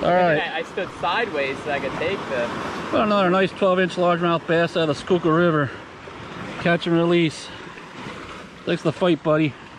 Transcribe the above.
All right. I stood sideways so I could take the... Well, another nice 12-inch largemouth bass out of the Schuylkill River. Catch and release. Thanks for the fight, buddy.